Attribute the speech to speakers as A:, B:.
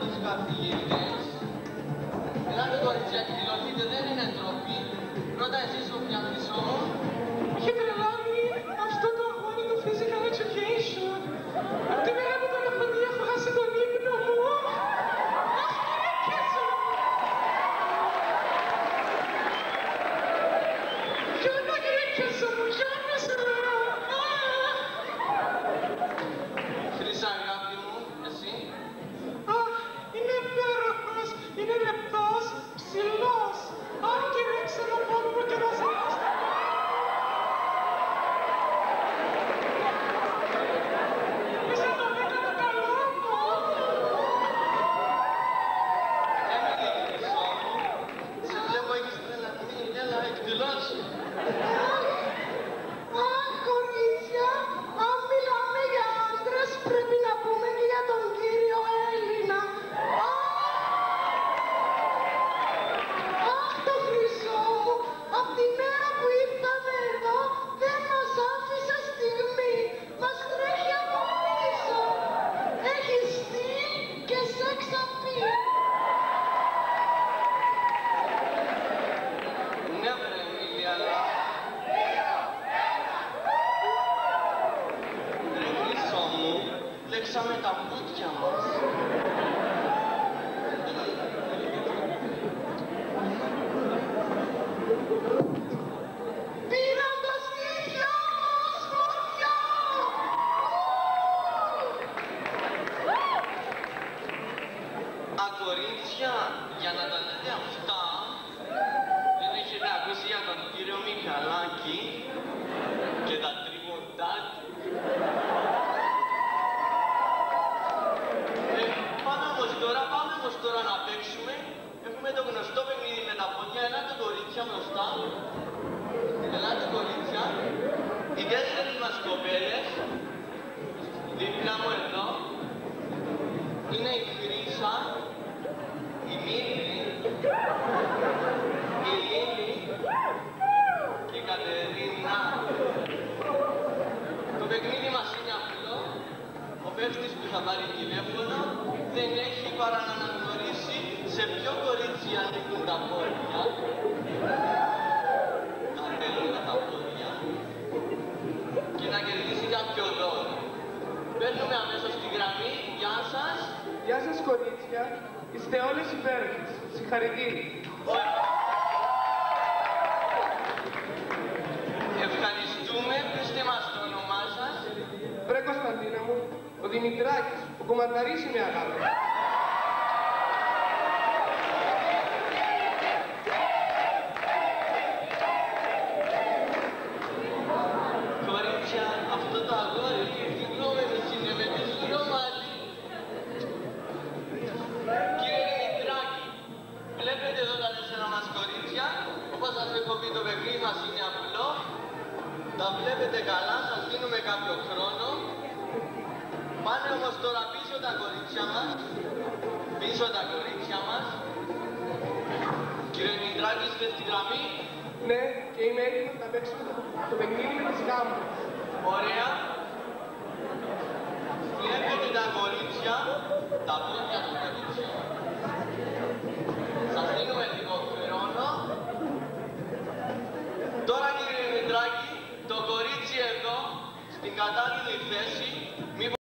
A: τις καθηγητές. Ελάτε κοριτσάκι, δηλωθείτε, δεν είναι ντροπή. Πρώτα εσείς Σοφιά Χρυσό.
B: Είχε τρελάνει αυτό το αγόρι του physical education. Από τη μέρα που τον έχω δει έχω χάσει τον ύπνο μου. Αχ, γυναίκες μου! Γιώνα, γυναίκες μου, γιώνα σήμερα!
A: Χρυσά, αγάπη μου, εσύ.
B: Αχ, είναι υπέροχος, είναι λεπτός, ψηλός. Αν και δεν ξέρω πότε μου και να ζητάς. Είσαι το δίκα το καλό μου.
A: Έμεινε Χρυσό μου. Σε βλέπω έχεις τρελαθεί, έλα, εκδηλώσει.
B: Αχ, κορίτσια, αν μιλάμε για άντρες πρέπει να πούμε και για τον κύριο Έλληνα. Αχ, το Χρυσό μου, απ' τη μέρα που ήρθαμε εδώ δεν μας άφησε στιγμή. Μας τρέχει από πίσω. Έχει στυλ και σεξ απειλ.
A: Ναι, βρε Εμίλια, αλλά... Ρε Χρυσό μου, λέξαμε τα πούτια μας.
B: Πήραν τα στήθια μας, φωτιά!
A: Κορίτσια, για να τα λέτε αυτά, δεν έχετε ακούσει για τον κύριο Μιχαλάκη και τα τρίγοντά του. Πάμε όμως τώρα να παίξουμε. Έχουμε το γνωστό παιχνίδι με τα πόδια. Ελάτε κορίτσια μπροστά. Ελάτε κορίτσια. Οι τέσσερις μας κοπέλες, δίπλα μου εδώ, είναι η Χρύσα, η Μίλη, η Λίλη και η Κατερίνα. Το παιχνίδι μας είναι απλό. Ο παίκτης που θα πάρει τηλέφωνο δεν έχει παρά να αναγνωρίσει σε ποιο κορίτσι ανήκουν τα πόδια. Να θέλουν τα πόδια και να κερδίσει κάποιο δώρο. Παίρνουμε αμέσως τη γραμμή. Γεια σας.
B: Γεια σας κορίτσια, είστε όλες υπέροχες. Συγχαρητήρια.
A: Ευχαριστούμε. Πείστε μας το όνομά σας.
B: Βρε Κωνσταντίνα μου, ο Δημητράκης, ο κομματαρής με αγάπη.
A: Κορίτσια, αυτό το αγόρι, συγγνώμη με συνέβαινε σουρό μάλι. Κύριε Δημητράκη, βλέπετε εδώ τα τέσσερα μας κορίτσια. Όπως σας έχω πει, το παιχνίδι μας είναι απλό. Τα βλέπετε καλά, σας δίνουμε κάποιο χρόνο. Πάνε όμως τώρα πίσω τα κορίτσια μας. Πίσω τα κορίτσια μας. Κύριε Δημητράκη, είστε στη γραμμή.
B: Ναι, και είμαι έτοιμος να παίξω το παιχνίδι με τις γάμους.
A: Ωραία. Βλέπετε τα κορίτσια, τα πόδια των κορίτσιων. Σας δίνουμε λίγο χρόνο. Τώρα κύριε Δημητράκη, το κορίτσι εδώ, στην κατάλληλη θέση,